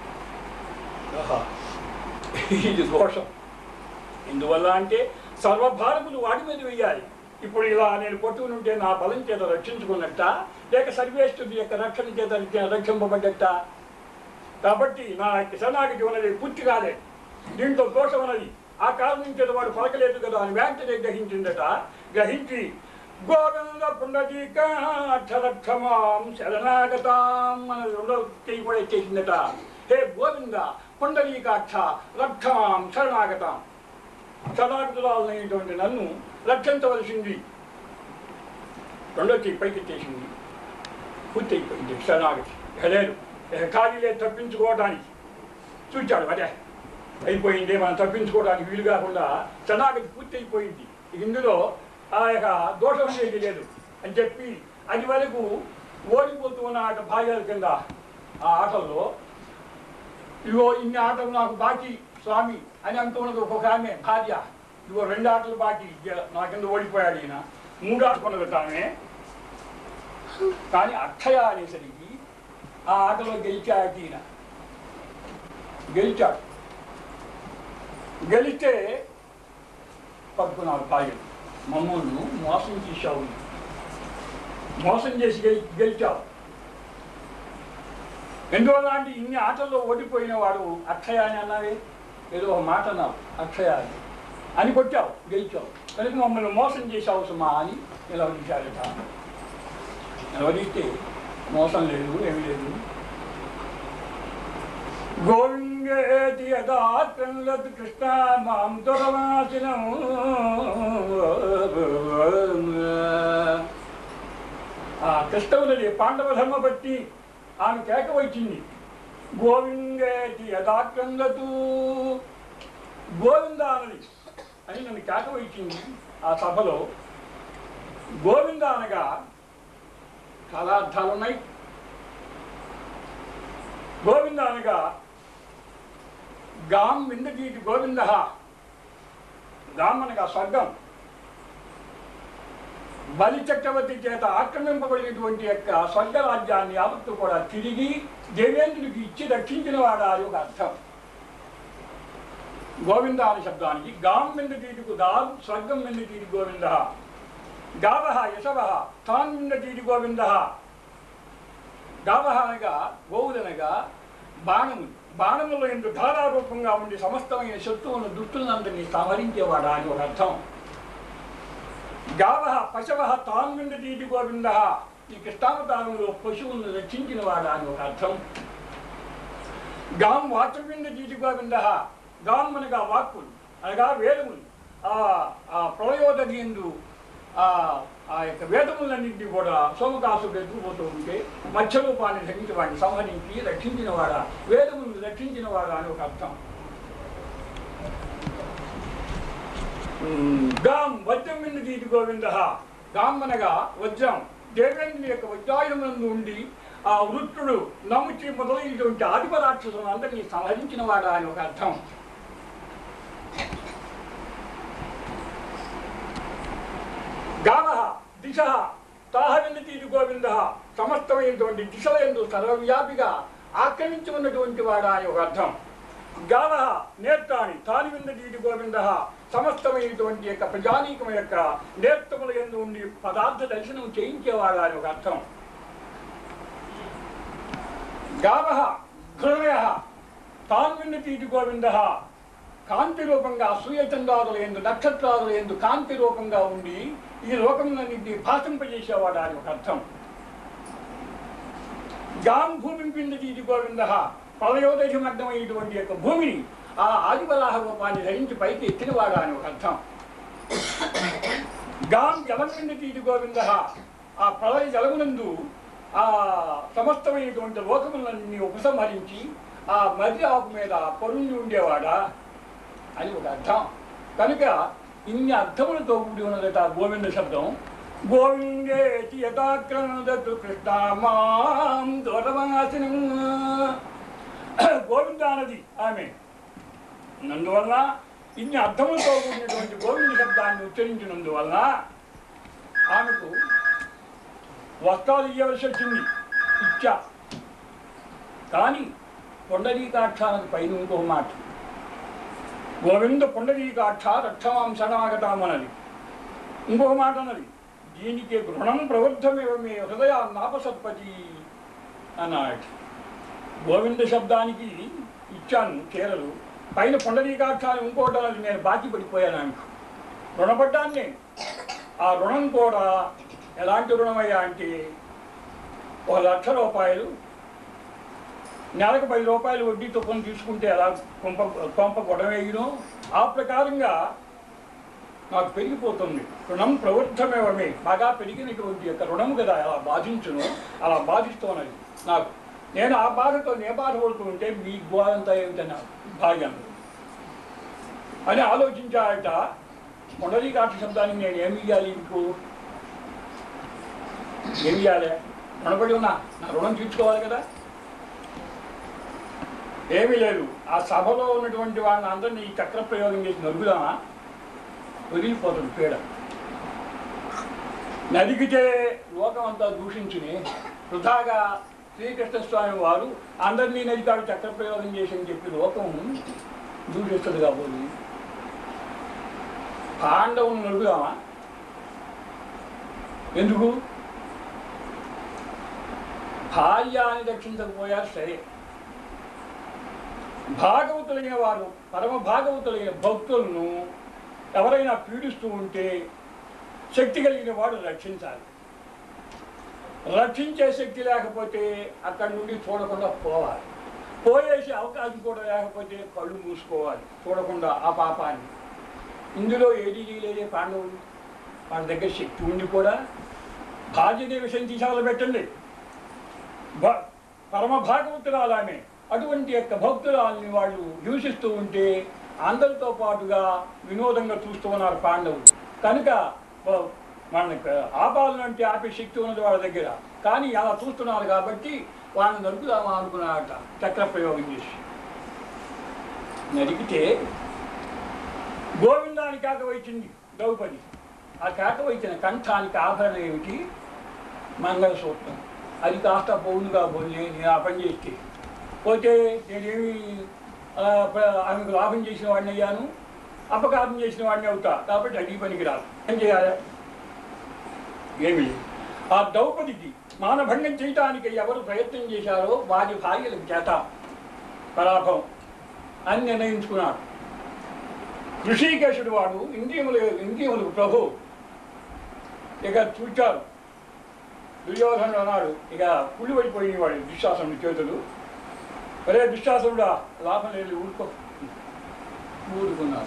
ఇది దోషం. ఎందువల్ల అంటే సర్వభారములు వాడి మీద వేయాలి. ఇప్పుడు ఇలా నేను పట్టుకుని ఉంటే నా బలం చేత రక్షించుకున్నట్ట, లేక సర్వేష్ఠుడి యొక్క రక్షణ చేత రక్షింపబడ్డట? కాబట్టి నా శరణాగతి ఉన్నది పూర్తి కాలేదు, దీంట్లో దోషం ఉన్నది. ఆ కారణం చేత వాడు పలకలేదు కదా అని వెంటనే గ్రహించిందట. గ్రహించి గోవింద పుండరీకాక్షరక్షమాం శరణాగతాం అని రెండో చెయ్యి కూడా ఇచ్చేసిందట. హే గోవింద పుండరీకాక్ష రక్షమాం శరణాగతాం, శరణాగతురాలైనటువంటి నన్ను రక్షించవలసింది. రెండో చెయ్యి పైకి ఇచ్చేసింది. పూర్తి అయిపోయింది శరణాగతి. లేదు ఖాళీలే తప్పించుకోవడానికి చూచాడు. అదే అయిపోయింది, మనం తప్పించుకోవడానికి వీలు కాకుండా శరణాగతి పూర్తి అయిపోయింది. ఇందులో ఆ యొక్క దోషం అనేది లేదు అని చెప్పి అది వరకు ఓడిపోతూ ఉన్న ఆట భాగాల కింద ఆ ఆటల్లో ఇగో ఇన్ని ఆటలు నాకు బాకీ స్వామి అని అంటూ ఉన్నది ఒక్కొక్క ఆమె భార్య. ఇగో రెండు ఆటలు బాకీ నా కింద ఓడిపోయాడు ఈయన. మూడు ఆడుకున్నది ఆమె. కానీ అక్షయ అనేసరికి ఆ ఆటలో గెలిచాడు ఈయన. గెలిచాడు. గెలిస్తే పట్టుకున్నాడు భార్యను. మమ్మల్ని మోసం చేశావు, మోసం చేసి గెలి గెలిచావు ఎందువల్ల అంటే ఇన్ని ఆటల్లో ఓడిపోయిన వాడు అక్షయ అని అన్నావే, ఏదో ఒక మాట అన్నావు అక్షయ అని అని కొట్టావు, గెలిచావు. కనుక మమ్మల్ని మోసం చేసావు సుమా అని నిలవరించాడట. నిలవరిస్తే మోసం లేదు, ఏమి లేదు. గోవిందేతి యదాత్మలత్ కృష్ణ మాం దురవాసినం. ఆ కృష్ణవులని పాండవ ధర్మపట్టి ఆమె కేక వచ్చింది. గోవిందేతి యదాత్మలతు గోవింద అనది అని నన్ను కేక వచ్చింది ఆ సభలో. గోవింద అనగా చాలా అర్థాలు ఉన్నాయి. గోవింద అనగా గాం విందగీటి గోవింద. గాం అనగా స్వర్గం. బలి చక్రవర్తి చేత ఆక్రమింపబడినటువంటి యొక్క స్వర్గరాజ్యాన్ని యావత్తు కూడా తిరిగి దేవేంద్రుడికి ఇచ్చి రక్షించిన వాడు అని ఒక అర్థం. గోవింద అనే శబ్దానికి గాం విందగీటికు గాం స్వర్గం విందగీటి గోవింద. గావ యశవ తాన్విందతీతి గోవింద. గావ అనగా గోవులనగా బాణములు. బాణముల ఎందు ధారారూపంగా ఉండి సమస్తమైన శత్రువులను దుష్టులందరినీ సంహరించేవాడా అని ఒక అర్థం. గావ పశవ తాన్విందతీతి గోవింద. ఈ కృష్ణావతారంలో పశువులను రక్షించిన వాడా అని ఒక అర్థం. గాం వాచవిందతీతి గోవింద. గాం అనగా వాక్కులు అనగా వేదములు. ఆ ప్రళయోదగి ఎందు ఆ యొక్క వేదములన్నింటినీ కూడా సోమకాసుడు ఎత్తుకుపోతూ ఉంటే మత్స్యరూపాన్ని ధరించి వాడిని సంహరించి రక్షించిన వాడా, వేదములను రక్షించిన వాడా అని ఒక అర్థం. గాం వజ్రం విందతీతి గోవింద. గాం అనగా వజ్రం. దేవేంద్రుని యొక్క వజ్రాయుధములందు ఉండి ఆ వృత్తుడు నముచి మొదలైనటువంటి ఆదిప రాక్షసులను అందరినీ సంహరించిన వాడా అని ఒక అర్థం. గావ దిశ తాహవిందతీతి గోవింద. సమస్తమైనటువంటి దిశల యందు సర్వవ్యాపిగా ఆక్రమించి ఉన్నటువంటి వాడా అని ఒక అర్థం. గావ నేత్రాన్ని తాని విందతీతి గోవింద. సమస్తమైనటువంటి యొక్క ప్రజానీకం యొక్క నేత్రముల యందు ఉండి పదార్థ దర్శనం చేయించేవాడా అని ఒక అర్థం. గావ హృదయ తాన్ విందతీతి గోవింద. కాంతి రూపంగా సూర్యచంద్రాదుల యందు నక్షత్రాదుల యందు కాంతి రూపంగా ఉండి ఈ లోకములన్నింటినీ భాషింపజేసేవాడా అని ఒక అర్థం. గాం భూమిని విందతీతి గోవింద. ప్రళయోదయమగ్నమైనటువంటి యొక్క భూమిని ఆ ఆదివరాహ రూపాన్ని ధరించి పైకి ఎత్తినవాడా అని ఒక అర్థం. గాం జలం విందతీతి గోవింద. ఆ ప్రళయ జలమునందు ఆ సమస్తమైనటువంటి లోకములన్నీ ఉపసంహరించి ఆ మధ్య ఆకు మీద పొరుండి ఉండేవాడా అని ఒక అర్థం. కనుక ఇన్ని అర్థములతో కూడి ఉన్నదట గోవింద శబ్దం. గోవిందేతి యథాక్రమదతు కృష్ణమాం దూరవాసినం. గోవింద అన్నది ఆమె. నందువల్ల ఇన్ని అర్థములతో కూడినటువంటి గోవింద శబ్దాన్ని ఉచ్చరించినందువల్ల ఆమెకు వస్త్రాలు ఇవ్వవలసి వచ్చింది, ఇచ్చా. కానీ పొండరీకాక్షానికి పైన ఇంకో మాట, గోవింద పుండరీకాక్ష రక్షమాం శరణాగతామన్నది. ఇంకొక మాట అన్నది, దీనికి గృహణం ప్రవృద్ధమేవ మే హృదయాన్నాపసత్పతి అన్నాడు. గోవింద శబ్దానికి ఇచ్చాను చీరలు, పైన పుండరీకాక్షాన్ని ఇంకోటి అన్నది నేను బాకీ పడిపోయాను ఆమెకు, రుణపడ్డాను నేను. ఆ రుణం కూడా ఎలాంటి రుణమయ్యా అంటే ఒక లక్ష రూపాయలు నెలకు పది రూపాయలు వడ్డీతో కొని తీసుకుంటే ఎలా కొంప కొంప గొడవేయను, ఆ ప్రకారంగా నాకు పెరిగిపోతుంది. రుణం ప్రవృద్ధమేవమే, బాగా పెరిగినటువంటి యొక్క రుణము కదా అలా బాధించును, అలా బాధిస్తున్నది నాకు. నేను ఆ బాధతో నే బాధపడుతూ ఉంటే మీ గోడంతా ఏమిటన్నా భాగ్యం అని ఆలోచించాయట. పుండరీకాక్ష శబ్దానికి నేను ఏమి ఇవ్వాలి, ఇంకో ఏమి ఇవ్వాలి? రుణపడి ఉన్నా, నా రుణం తీర్చుకోవాలి కదా. ఏమీ లేదు. ఆ సభలో ఉన్నటువంటి వాళ్ళని అందరినీ ఈ చక్ర ప్రయోగం చేసి నరుగుదామా, వదిలిపోతుంది పీడ. నదిగితే లోకం అంతా దూషించుని వృధాగా శ్రీకృష్ణస్వామి వారు అందరినీ నదికాడు చక్ర ప్రయోగం చేసి అని చెప్పి లోకం దూషిస్తుంది కాబోలు. పాండవుని నరుగుదామా? ఎందుకు? భార్యాన్ని రక్షించకపోయారు సరే, భాగవతులైన వారు పరమ భాగవతులైన భక్తులను ఎవరైనా పీడిస్తూ ఉంటే శక్తి కలిగిన వాడు రక్షించాలి. రక్షించే శక్తి లేకపోతే అక్కడి నుండి చూడకుండా పోవాలి. పోయేసి అవకాశం కూడా లేకపోతే కళ్ళు మూసుకోవాలి, చూడకుండా ఆ పాపాన్ని. ఇందులో ఏది చేయలేదే పాండవులు. వాళ్ళ దగ్గర శక్తి ఉండి కూడా భార్యదే విషయం తీసాలు పెట్టండి. భ పరమ భాగవతురాలామే అటువంటి యొక్క భక్తురాలని వాళ్ళు హింసిస్తూ ఉంటే అందరితో పాటుగా వినోదంగా చూస్తూ ఉన్నారు పాండవులు. కనుక మనకి ఆపాలంటే ఆపే శక్తి ఉన్నది వాళ్ళ దగ్గర, కానీ అలా చూస్తున్నారు కాబట్టి వాళ్ళని నరుకుదామా అనుకున్నారట చక్ర ప్రయోగం చేసి. నరికితే గోవిందానికి కాక వచ్చింది ద్రౌపది. ఆ కాక వచ్చిన కంఠానికి ఆభరణ ఏమిటి? మంగళసూత్రం. అది కాస్త పౌరుగా పోయి నేను ఆ పని చేస్తే పోతే నేనేమి ఆమెకు లాభం చేసిన వాడిని అయ్యాను, అపకారం చేసిన వాడిని అవుతా. కాబట్టి అది పనికి రాదు. ఏం చేయాలి? ఏమి లేదు. ఆ ద్రౌపదికి మానభంగం చేయటానికి ఎవరు ప్రయత్నం చేశారో వారి భార్యల చేత పరాభవం అని నిర్ణయించుకున్నాడు. ఋషికేశుడు వాడు ఇంద్రియములు ఇంద్రియములకు ప్రభు. ఇక చూచారు దుర్యోధనుడు అన్నాడు, ఇక పులి పడిపోయిన వాడు దుశ్శాసనుడి చేతులు. ఒరే దుశ్శాసనుడా, లాభం లేదు, ఊరుకో. ఊరుకున్నారు.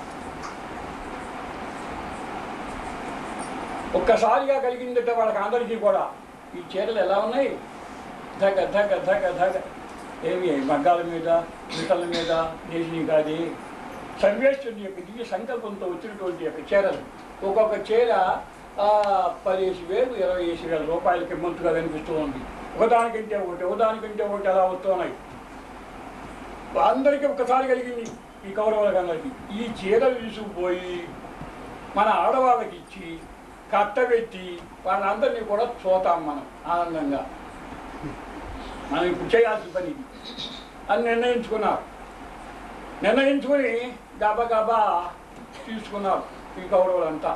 ఒక్కసారిగా కలిగిందట వాళ్ళకి అందరికీ కూడా. ఈ చీరలు ఎలా ఉన్నాయి, ధగ ధగ ధగ ధగ ఏమి మగ్గాల మీద మిటల మీద నేసినవి కాదు, సర్వేశ్వరుని యొక్క దివ్య సంకల్పంతో వచ్చినటువంటి యొక్క చీరలు. ఒక్కొక్క చీర పదిహేసి వేలు ఇరవై వేసి వేల రూపాయలకి మంతుగా కనిపిస్తూ ఉంది. ఒకదానికంటే ఒకటి ఒకదానికంటే ఒకటి అలా వస్తున్నాయి. అందరికీ ఒక్కసారి కలిగింది ఈ కౌరవులకు అందరికీ. ఈ చీరలు తీసుకుపోయి మన ఆడవాళ్ళకి ఇచ్చి కట్టబెట్టి వాళ్ళందరినీ కూడా చూతాం మనం ఆనందంగా. మనం ఇప్పుడు చేయాల్సిన పని అని నిర్ణయించుకున్నారు. నిర్ణయించుకుని గబా గబా తీసుకున్నారు ఈ కౌరవులంతా.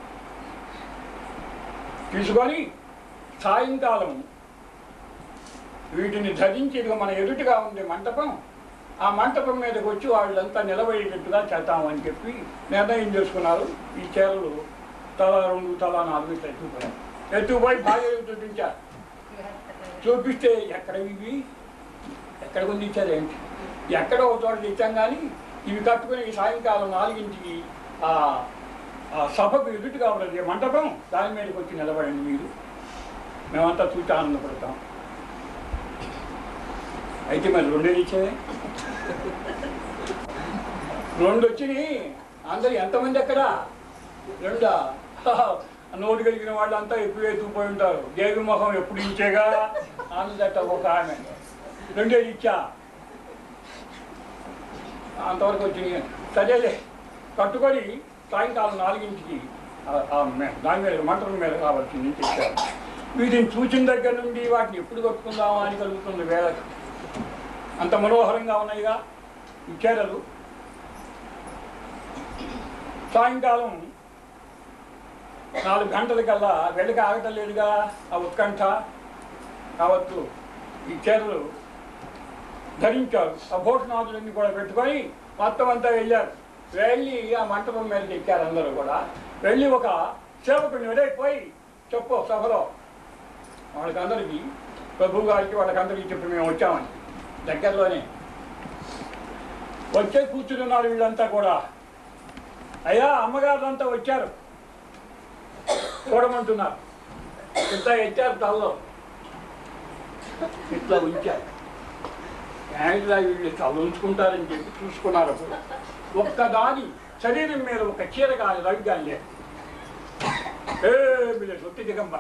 తీసుకొని సాయంకాలం వీటిని ధరించి మన ఎదుటిగా ఉంది మంటపం, ఆ మంటపం మీదకి వచ్చి వాళ్ళంతా నిలబడేటట్టుగా చేద్దామని చెప్పి నిర్ణయం చేసుకున్నారు. ఈ చీరలు తల రెండు తల నాలుగు ఇట్లా ఎత్తుకుపోయారు. ఎత్తుకుపోయి భార్య చూపించారు. చూపిస్తే ఎక్కడ ఇవి ఎక్కడ కొంది ఇచ్చారు ఏంటి, ఎక్కడో ఒక చోట తెచ్చాం కానీ ఇవి కట్టుకుని సాయంకాలం నాలుగింటికి ఆ సభకు ఎదుటిగా ఉన్నది మంటపం, దాని మీదకి వచ్చి నిలబడండి మీరు, మేమంతా చూసి ఆనందపడతాం. అయితే మరి రెండే ఇచ్చేది, రెండు వచ్చినాయి. అందరు ఎంతమంది ఎక్కడ రెండా? నోటు కలిగిన వాళ్ళంతా ఎప్పుడు ఎత్తుకుపోయి ఉంటారు. దేవి మొహం ఎప్పుడు ఇచ్చేగా ఆనందట ఒక ఆమె. రెండే ఇచ్చా అంతవరకు వచ్చినాయి. సరేలే కట్టుకొని సాయంకాలం నాలుగింటికి దాని మీద మంటపం మీద కావాల్సింది తెచ్చారు. వీటిని చూసిన దగ్గర నుండి వాటిని ఎప్పుడు కట్టుకుందామా అని కలుగుతుంది వేళకి. అంత మనోహరంగా ఉన్నాయిగా ఈ చీరలు. సాయంకాలం నాలుగు గంటలకల్లా వెళ్ళక ఆగటం లేదుగా ఆ ఉత్కంఠ కావచ్చు. ఈ చీరలు ధరించారు. ఆ భూషణాదులన్నీ కూడా పెట్టుకొని మొత్తం అంతా వెళ్ళారు. వెళ్ళి ఆ మంటపం మీదకి ఎక్కారు. అందరూ కూడా వెళ్ళి ఒక సేవకుడిని వెళ్ళిపోయి చెప్పు సభలో వాళ్ళకందరికీ, ప్రభు గారికి వాళ్ళకందరికీ చెప్పి మేము వచ్చామని. దగ్గరలోనే వచ్చే కూర్చున్నారు వీళ్ళంతా కూడా. అయ్యా అమ్మగారులంతా వచ్చారు చూడమంటున్నారు. ఇంత ఎత్తారు తలలో, ఇట్లా ఉంచారు. యాండ్లా వీళ్ళు తల ఉంచుకుంటారని చెప్పి చూసుకున్నారు. అప్పుడు ఒక్కదాని శరీరం మీద ఒక చీర కానీ రవి కానీ లేదు. ఏమి లేదు, ఒత్తి దిగంబ.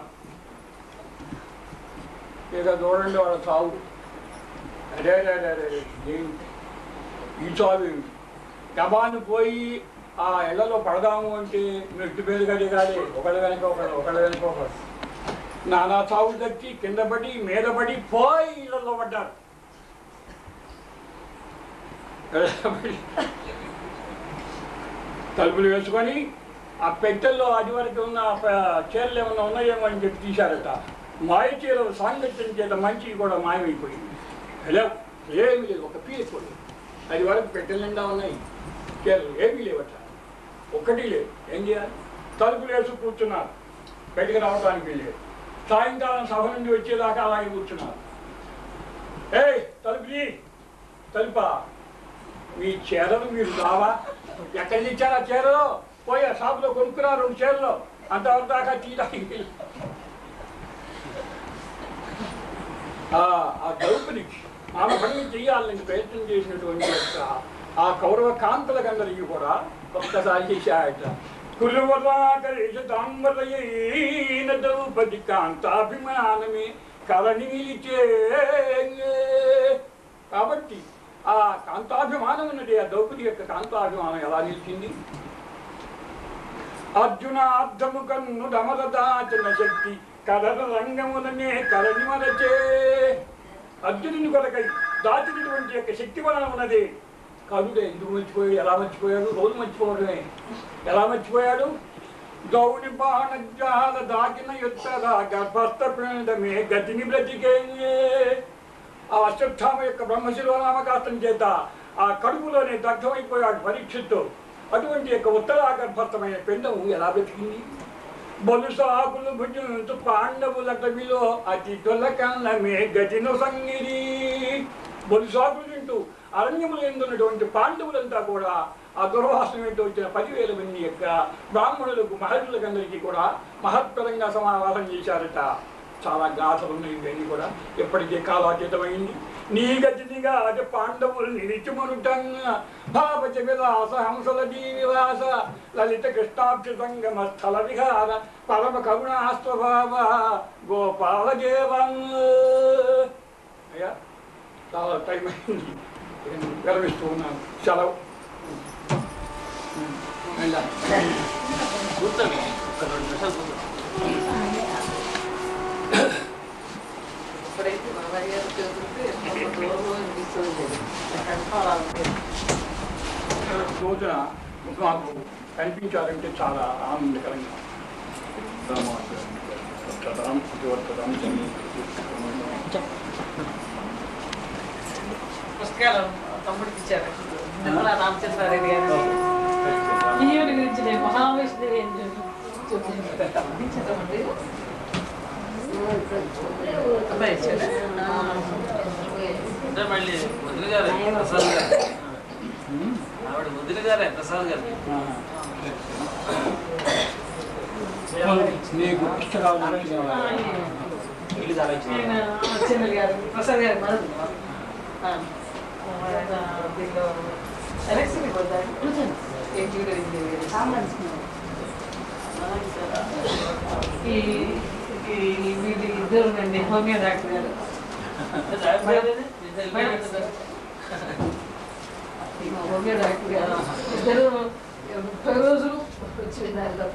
ఇక చూడండి వాళ్ళ సాగు. అరే అరే అరే ఏంటి ఈ చావు ఏమిటి? గబాన్ని పోయి ఆ ఇళ్లలో పడదాము అంటే మెట్టు పేరుగా దిగాలి. ఒకళ్ళ వెనక ఒకళ్ళు ఒకళ్ళ వెనక ఒకళ్ళు నానా చావులు తచ్చి కింద పడి మీద పడి పోయి ఇళ్లలో పడ్డారు. తలుపులు వేసుకొని ఆ పెట్టెల్లో అది వరకు ఉన్న చీరలు ఏమన్నా ఉన్నాయేమో అని చెప్పి తీశారట. మాయ చీరలు సాంగత్యం చేత మంచి కూడా మాయమైపోయింది. హలో ఏమీ లేదు, ఒక పీలిపోయి అది వరకు పెట్టెల నిండా ఉన్నాయి చీరలు, ఏమీ లేవట, ఒక్కటి లేదు. ఏం చేయాలి? తలుపులు వేసి కూర్చున్నారు. బయటికి రావడానికి లేదు. సాయంకాలం సభ నుండి వచ్చేదాకా అలాగే కూర్చున్నారు. ఏ తలుపుది తలుపా, మీ చీరలు మీరు రావా? ఎక్కడ ఇచ్చారు ఆ చీరలో? పోయి ఆ షాపులో కొనుక్కున్నారు రెండు చీరలు. అంతవరకు దాకా తీయడానికి ఆ ద్రౌపదికి ఆమె పని చెయ్యాలని ప్రయత్నం చేసినటువంటి ఆ కౌరవ కాంతలకందరికీ కూడా ఒక్కసారి చేశాయట. కురువరాకరేష తాంబరయైన ద్రౌపది కాంతాభిమానమే కలనీలిచే. కాబట్టి ఆ కాంతాభిమానం ఉన్నది. ఆ ద్రౌపది యొక్క కాంతాభిమానం ఎలా నిలిచింది? అర్జున అర్ధము కన్ను దమరదాచన శక్తి కలర రంగములనే కలని మరచే. అర్జునుని కొరకై దాచినటువంటి యొక్క శక్తి వలన ఉన్నది. కరుడే ఎందుకు మర్చిపోయాడు? ఎలా మర్చిపోయాడు? రోజు మర్చిపోవడమే. ఎలా మర్చిపోయాడు? గౌని బాణజాల దాకిన యుద్ధరా గర్భస్థ ప్రణమే గతిని బ్రతికే. ఆ అశ్వత్థామ యొక్క బ్రహ్మశిరోనామకాస్త్రం చేత ఆ కడుపులోనే దగ్ధమైపోయాడు పరీక్షతో. అటువంటి యొక్క ఉత్తరాగర్భస్థమైన పిండం ఎలా బ్రతికింది? బలు సాకులు భుజంతు పాండవుల కవిలో అతి తొలకన్నమే గతిను సంగిరి. బలు సాకులు తింటూ అరణ్యములు ఎందున్నటువంటి పాండవులంతా కూడా ఆ దుర్వాసన ఏంటో వచ్చిన పదివేల మంది యొక్క బ్రాహ్మణులకు మహర్షులకు అందరికీ కూడా మహత్తరంగా సమావేశం చేశారట. చాలా గాథలు ఉన్నాయి ఇవన్నీ కూడా. ఎప్పటికీ కాలాతీతమైంది. నీ గతినిగా అది పాండవులు నిలిచిమనుటంగా భావచ విలాస హంసల జీవిలాస లలిత కృష్ణాబ్జ సంగమ స్థల విహార పరమ కరుణాస్వభావ గోపాల దేవం. అయ్యా చాలా టైం అయింది, విరమిస్తూ ఉన్నాను. సెలవు. రోజున మాకు కనిపించారంటే చాలా ఆనందకరంగా. పుస్తకాలు తమ్ముడికి ఇచ్చారు. రామచంద్రారెడ్డి గారు ఈవిడ గురించి నేను మహావిష్ణువు అబ్బాయి ఇచ్చారా? మళ్ళీ వదిలి గారే ప్రసాద్ గారు, ఆవిడ వదిలి గారే ప్రసాద్ గారు. నీకు పుస్తకాలు చెన్నెల్ గారు ప్రసాద్ గారు మనది దీనిలో ఎలక్షన్ వీటి ఇద్దరు అండి హోమియో డాక్టర్ గారు. హోమియో డాక్టర్ గారు ఇద్దరు ముప్పై రోజులు వచ్చి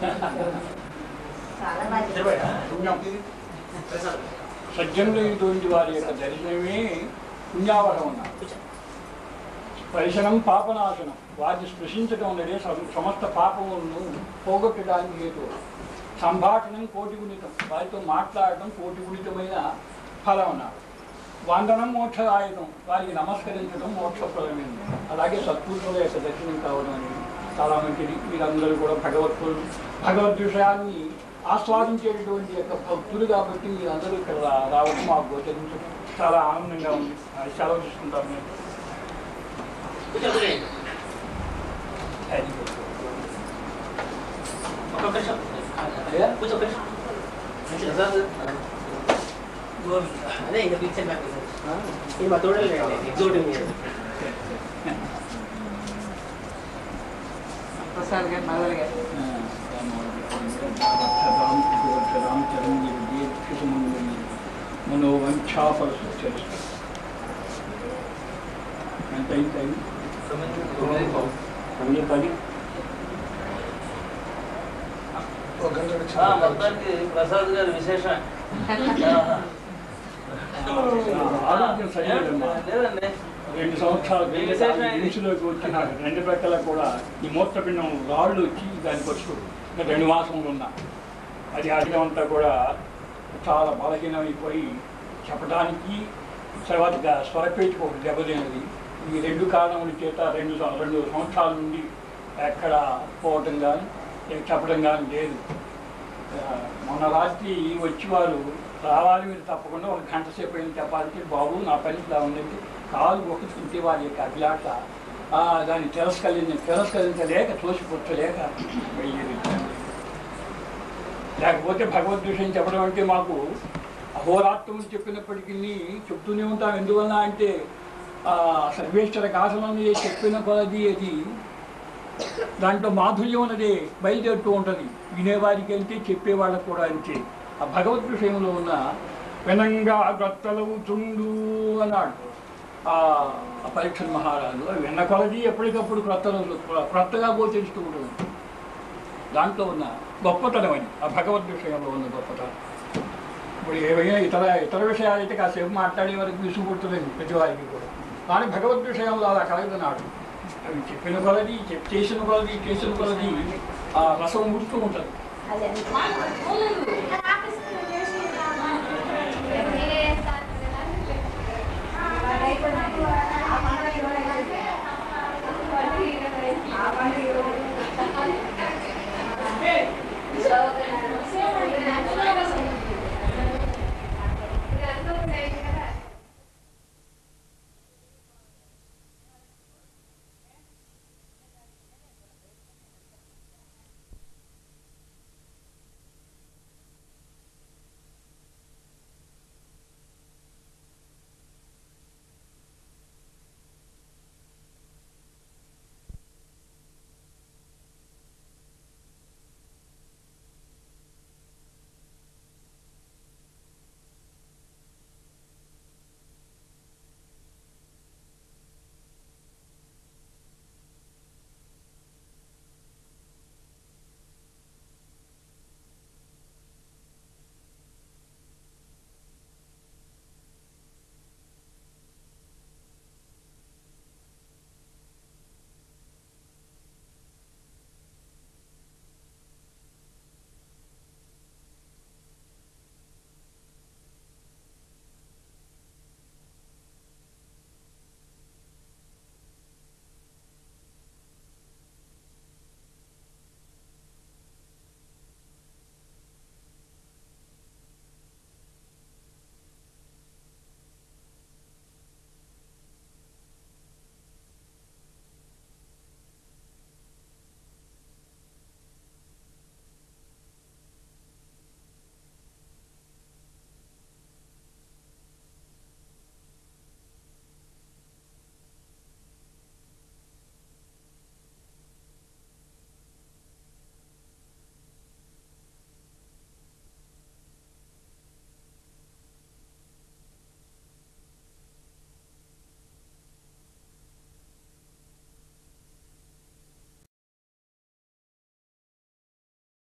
సజ్జనులైనటువంటి వారి యొక్క దర్శనమే పుణ్యావహం ఉన్నారు. పరిశనం పాపనాశనం, వారిని స్పృశించడం అనేది సమస్త పాపములను పోగొట్టడానికి హేతు. సంభాషణం కోటి గుణితం, వారితో మాట్లాడటం కోటి గుణితమైన ఫలం అన్నారు. వందనం మోక్షదాయకం, వారికి నమస్కరించడం మోక్షప్రదమైంది. అలాగే సత్పురుషుల యొక్క దర్శనం కావడం అనేది చాలా మంచిది. మీరందరూ కూడా భగవత్తులు భగవద్ విషయాన్ని ఆస్వాదించేటటువంటి యొక్క భక్తులు కాబట్టి మీరందరూ ఇక్కడ రావడం మాకు గోచరించడం చాలా ఆనందంగా ఉంది. సెలవు తీసుకుంటాం మేము. అదే ఇంకా పిక్చర్ బ్యాక్ ఇది మా తోడలే ఎగ్జోటింగ్ ప్రసాద్ గారు మదర్ గారు మనోవంఛాఫల ఎంత అయింది? పది మొత్తానికి ప్రసాద్ గారు విశేషం. ఆరోగ్యం సరిలేదమ్మా. లేదండి, రెండు సంవత్సరాలు ఇంచులోకి వచ్చిన రెండు ప్రక్కల కూడా ఈ మూత్రపిండం రాళ్ళు వచ్చి దానికి వచ్చు రెండు మాసంలో ఉన్నా అది ఆరోగ్యం అంతా కూడా చాలా బలహీనమైపోయి చెప్పడానికి తర్వాత స్వరపేటకు ఒక దెబ్బతినది. ఈ రెండు కారణముల చేత రెండు రెండు సంవత్సరాల నుండి ఎక్కడ పోవటం కానీ చెప్పడం కానీ లేదు. మొన్న రాత్రి వచ్చి వారు రావాలి, మీరు తప్పకుండా ఒక గంట సేపు అయిన చెప్పాలంటే బాబు నా పని ఇలా ఉందంటే కాలు ఒప్పుకుంటే వారి యొక్క అభిలాష దాన్ని తిరస్కరించ తిరస్కరించలేక తోసిపుచ్చలేక వెళ్ళేది. లేకపోతే భగవద్ విషయం చెప్పడం అంటే మాకు అహోరాత్రములు చెప్పినప్పటికీ చెప్తూనే ఉంటాం. ఎందువల్ల అంటే సర్వేశ్వర గాథలని చెప్పిన కొలది అది దాంట్లో మాధుర్యం అన్నది బయలుదేరుతూ ఉంటుంది. వినేవారికి అంటే చెప్పేవాళ్ళకు కూడా అంతే. ఆ భగవద్ విషయంలో ఉన్న వినంగా గత్తలవు చుండు అన్నాడు ఆ పరీక్ష మహారాజు. విన్న కొలది ఎప్పటికప్పుడు క్రొత్త క్రొత్తగా గోచరిస్తూ ఉంటుంది. దాంట్లో ఉన్న గొప్పతనం అని ఆ భగవద్ విషయంలో ఉన్న గొప్పతనం. ఇప్పుడు ఏవైనా ఇతర ఇతర విషయాలు అయితే కాసేపు మాట్లాడే వరకు విసుగుపుడుతుంది ప్రతివారికి కూడా. కానీ భగవద్ విషయంలో అలా కలగదన్నాడు. అవి చెప్పిన కొలది చేసిన కొలది చేసిన కొలది ఆ రసం ముడుతూ ఉంటుంది. అదే